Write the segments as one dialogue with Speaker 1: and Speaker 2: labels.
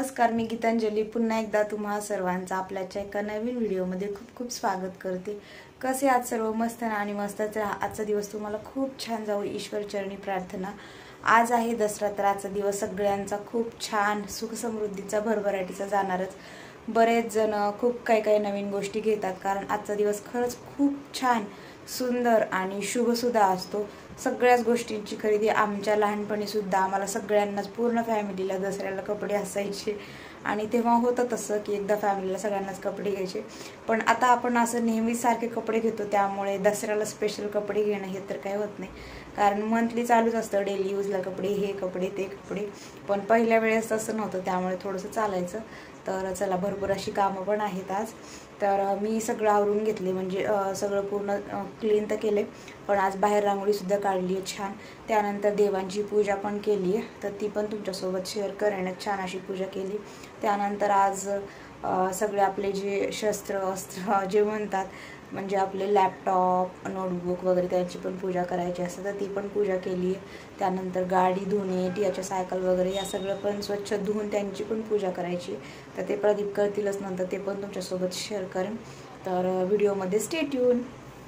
Speaker 1: नमस्कार, मी गीतांजली पुन्हा एकदा तुम्हा सर्वांचा आपल्याच्या एका नवीन व्हिडिओमध्ये खूप खूप स्वागत करते। कसे आहात सर्व? मस्त ना आणि मस्तच राहा। आजचा दिवस तुम्हाला खूप छान जाऊ ईश्वर चरणी प्रार्थना। आज आहे दसरा, तर आजचा दिवस सगळ्यांचा खूप छान सुख समृद्धीचा भरभराटीचा जाणारच। बरेच जण खूप काही नवीन गोष्टी घेतात, कारण आजचा दिवस खरंच खूप छान सुंदर आणि शुभ सुद्धा असतो। सगळ्याच गोष्टींची खरेदी आमच्या लहानपणी सुद्धा आम्हाला सगळ्यांनाच पूर्ण फॅमिलीला दसऱ्याला कपडे असायचे आणि तेव्हा होतं तसं की एकदा फॅमिलीला सगळ्यांनाच कपडे घ्यायचे। पण आता आपण असं नेहमीच सारखे कपडे घेतो, त्यामुळे दसऱ्याला स्पेशल कपडे घेणं हे तर काही होत नाही, कारण मंथली चालूच असतं डेली यूजला कपडे, हे कपडे ते कपडे। पण पहिल्या वेळेस तसं नव्हतं, त्यामुळे थोडंसं चालायचं। तर चला, भरपूर अशी कामं पण आहेत आज। तर मी सगळं आवरून घेतले, म्हणजे सगळं पूर्ण क्लीन तर केले, पण आज बाहेर रांगोळीसुद्धा काढली आहे छान। त्यानंतर देवांची पूजा पण केली आहे, तर ती पण तुमच्यासोबत शेअर करेन। छान अशी पूजा केली। त्यानंतर आज सगळे आपले जे शस्त्र अस्त्र जे म्हणतात, म्हणजे आपले लॅपटॉप नोटबुक वगैरे त्यांची पण पूजा करायची असते, तर ती पण पूजा केली आहे। त्यानंतर गाडी धुणे, टियाच्या सायकल वगैरे या सगळं पण स्वच्छ धुवून त्यांची पण पूजा करायची, तर ते प्रदीप करतीलच नंतर, ते पण तुमच्यासोबत शेअर करेन। तर व्हिडिओमध्ये स्टे ट्यून।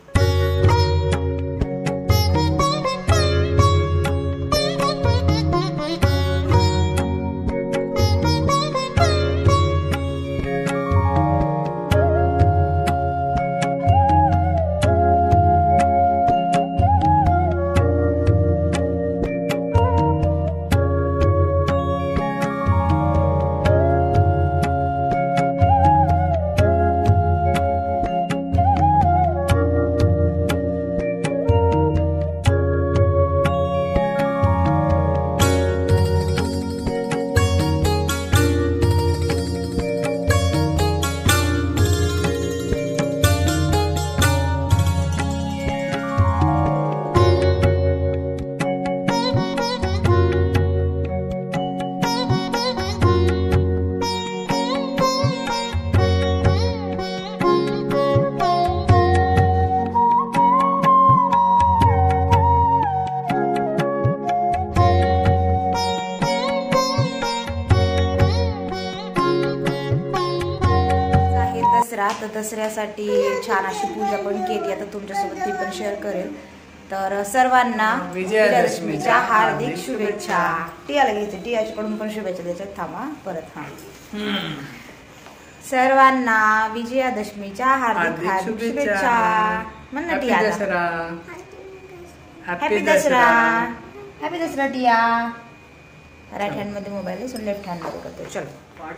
Speaker 1: तर दसऱ्यासाठी छान अशी पूजा पण केली, आता तुमच्यासोबत ती पण शेअर करेल। तर सर्वांना विजयादशमीच्या हार्दिक शुभेच्छा। टियाला घ्यायचं, टियाच्याकडून पण शुभेच्छा द्यायच्या। थांबा परत, हा सर्वांना विजयादशमीच्या हार्दिक हार्दिक शुभेच्छा म्हण ना टियाला। Happy Dussehra, happy Dussehra Tiya. Right hand मध्ये मोबाईल आहे, सो लेफ्ट हँड मध्ये करतो। चलो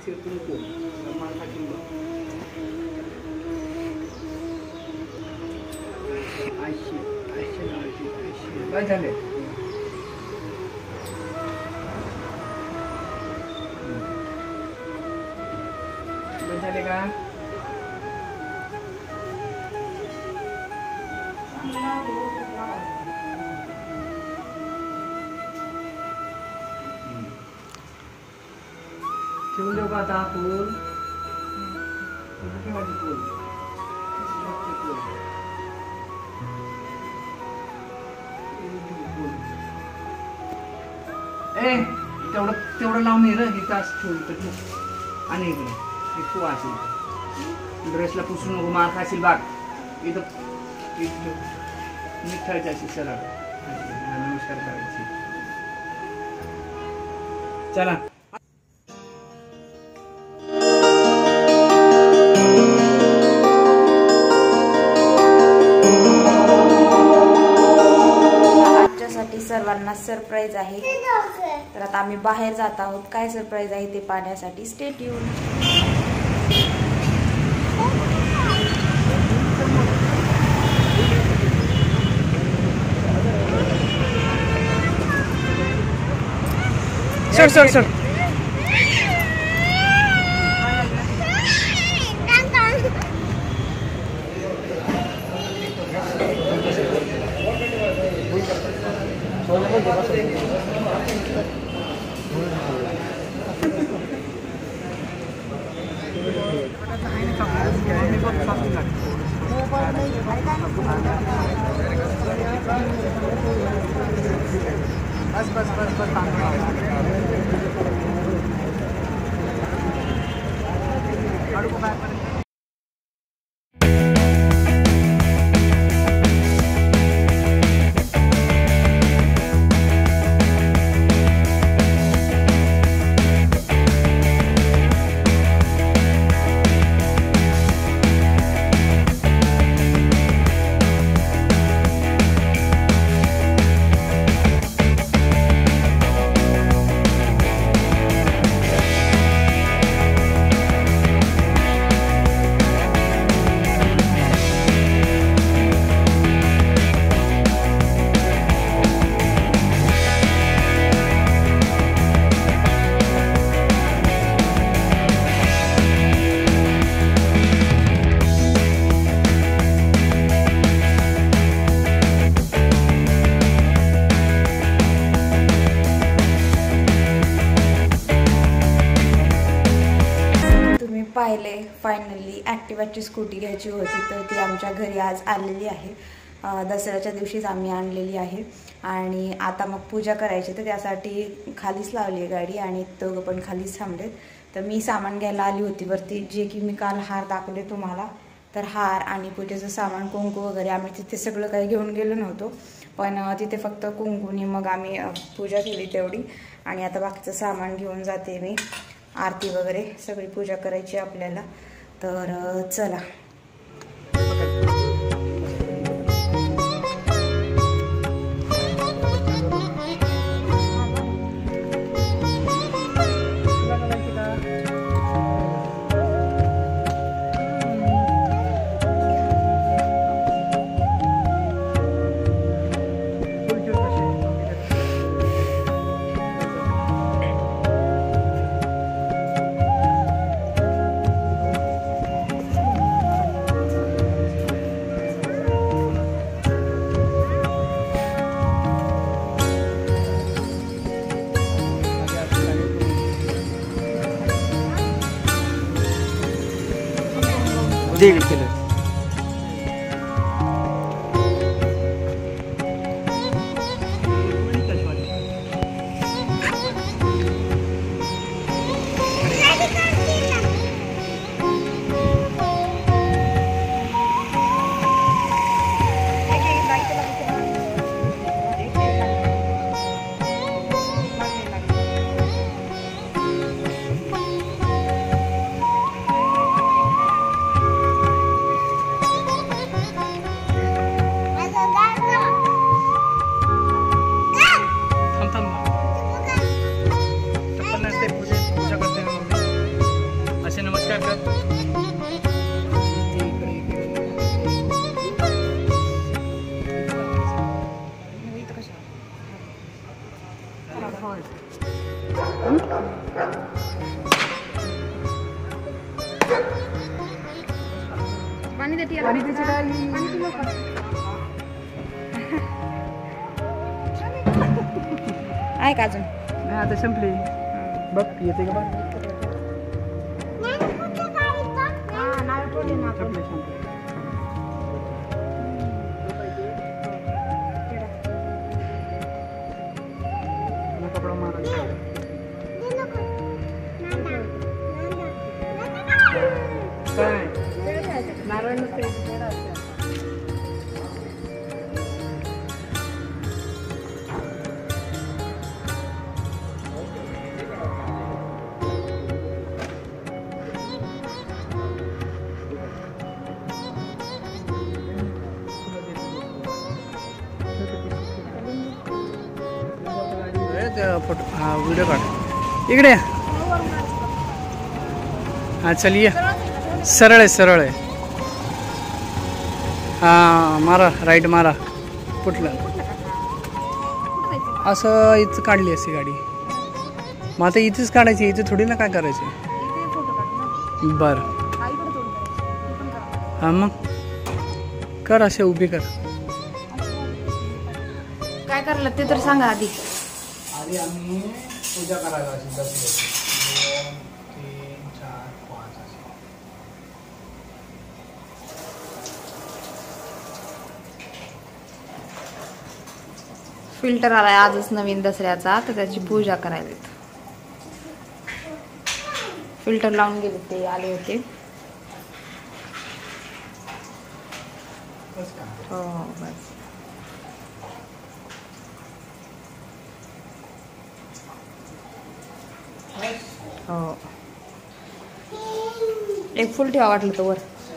Speaker 2: काय झाले? झाले का? ठेवून देऊ का आता फुल? ए तेवढं लावून ये रे, ही तास ठेवली आणि इकडे तू असेल ड्रेसला पुसून नको, मार खाशील बाग। इथं नीट ठेवायची अशी सरळ, नमस्कार करायची। चला
Speaker 1: सर्वांना सरप्राईज आहे, तर आता आम्ही बाहेर जात आहोत। काय सरप्राईज आहे ते पाहण्यासाठी स्टे ट्यून।
Speaker 2: सर बस
Speaker 1: राहिले फायनली ॲक्टिवाची स्कूटी घ्यायची होती, तर ती आमच्या घरी आज आलेली आहे. दसऱ्याच्या दिवशीच आम्ही आणलेली आहे. आणि आता मग पूजा करायची, तर त्यासाठी खालीच लावली आहे गाडी आणि दोघं पण खालीच थांबलेत. तर मी सामान घ्यायला आली होती वरती, जे की मी काल हार दाखवले तुम्हाला. तर हार आणि पूजेचं सामान, कुंकू वगैरे आम्ही तिथे सगळं काही घेऊन गेलो नव्हतो, पण तिथे फक्त कुंकूनी मग आम्ही पूजा केली तेवढी. आणि आता बाकीचं सामान घेऊन जाते मी. आरती वगैरे सगळी पूजा करायची आपल्याला. तर चला.
Speaker 2: दीड किलो
Speaker 1: पाणी देते आहे का अजून?
Speaker 2: नाही, आता संपली. बघ येते का बघ. कपडा मारायचा काय नारळ नसते. फोटो हाँ वीडियो काढ इकडे. हाँ चलिए. सरळ आहे. हां मारा राईट मारा. कुठलं असं इथं काढली असती गाडी. मग आता इथेच काढायची, इथे थोडी ना काय करायचं. बरं हां मग कर असे उभी कर.
Speaker 1: काय करलं ते तर सांगा आधी.
Speaker 2: आधी आम्ही पूजा करायला अशी 10 2 3 4 5 अशी.
Speaker 1: फिल्टर आलाय आजच नवीन दसऱ्याचा, तर त्याची पूजा करायला फिल्टर लावून गेले ते आले होते. हो बस. हो एक फुल ठेवा वाटलं तर वर.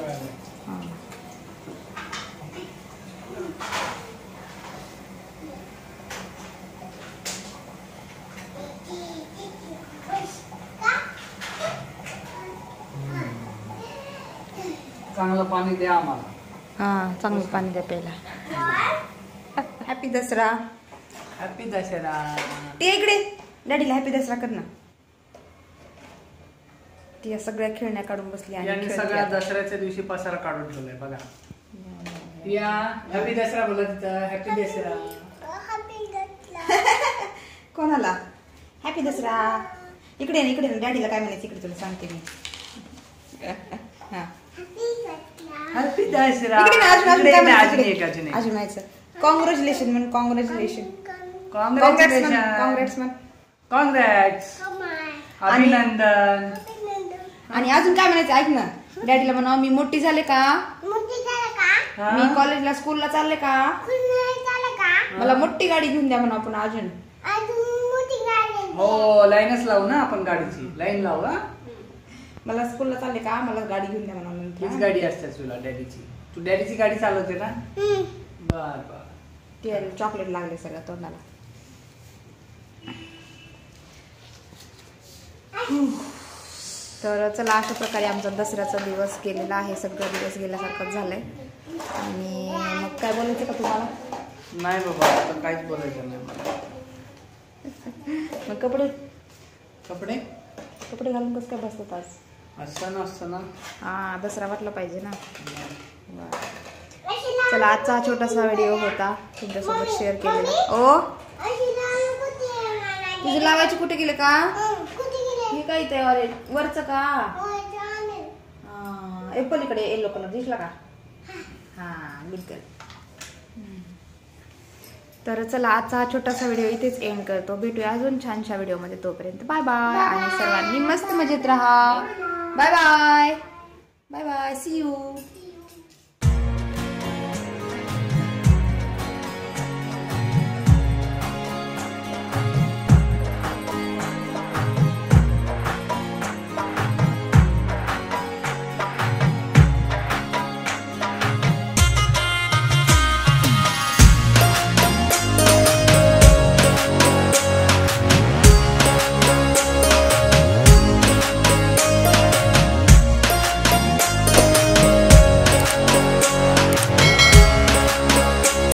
Speaker 2: चांगलं पाणी द्या आम्हाला.
Speaker 1: हां चांगलं पाणी द्या प्यायला. हॅपी दसरा.
Speaker 2: हॅपी दसरा.
Speaker 1: ते इकडे डॅडीला हॅपी दसरा कर ना. ती या सगळ्या खेळण्या काढून बसली
Speaker 2: आणि सगळ्या दसऱ्याच्या दिवशी पसारा काढून ठेवलाय बघा. या हॅपी दसरा बोला तिथं. हॅपी दसरा.
Speaker 1: कोणाला हॅपी दसरा. इकडे ना डॅडीला काय म्हणायचं इकडे तुला सांगते मी. हा
Speaker 2: हॅपी दसरा.
Speaker 1: इकडे ना, अजून
Speaker 2: इकडे
Speaker 1: काय
Speaker 2: नाही,
Speaker 1: म्हणायचं
Speaker 2: अजून
Speaker 1: इकडे?
Speaker 2: एक, अजून एक.
Speaker 1: अजून म्हणायचं कॉंग्रॅच्युलेशन म्हण. कॉंग्रॅच्युलेशन.
Speaker 2: कॉंग्रॅच्युलेशन.
Speaker 1: कॉंग्रॅट्स म्हण.
Speaker 2: कॉंग्रॅट्स. अभिनंदन.
Speaker 1: आणि अजून काय म्हणायचं ऐक ना. डॅडीला म्हणा मी मोठी झाले का,
Speaker 2: हा?
Speaker 1: मी कॉलेजला स्कूलला चालले का, मला मोठी गाडी घेऊन द्या म्हणा. आपण अजून
Speaker 2: हो लाईनच लावू ना आपण, गाडीची लाईन लावू. हा
Speaker 1: मला स्कूलला चालले का, मला गाडी घेऊन द्या म्हणा.
Speaker 2: हीच
Speaker 1: नंतर
Speaker 2: गाडी असते तुला डॅडीची. तू डॅडीची गाडी चालवते ना. बर बर.
Speaker 1: ते चॉकलेट लागले सगळं तोंडाला. तर चला अशा प्रकारे आमचा दसऱ्याचा दिवस गेलेला आहे. सगळं दिवस गेल्यासारखंच झालंय. आणि मग काय बोलायचं का तुम्हाला.
Speaker 2: नाही बाबा आता काहीच बोलायचं नाही मला.
Speaker 1: मग कपडे
Speaker 2: कपडे
Speaker 1: कपडे घालून कसं काय बसतात आज.
Speaker 2: असतं ना.
Speaker 1: हा दसरा वाटला पाहिजे ना. बरं. चला आजचा हा छोटासा व्हिडिओ होता तुमच्यासोबत शेअर केलेला. ओ तुझे लावायचे कुठे गेले का. हे काय ते वरच का. पलीकडे येलो कलर दिसला का. हा बिलकुल. तर चला आजचा हा छोटासा व्हिडिओ इथेच एंड करतो. भेटूया अजून छानशा व्हिडिओमध्ये. तोपर्यंत बाय बाय. आणि सर्वांनी मस्त मजेत राहा. Bye bye. Bye bye. See you.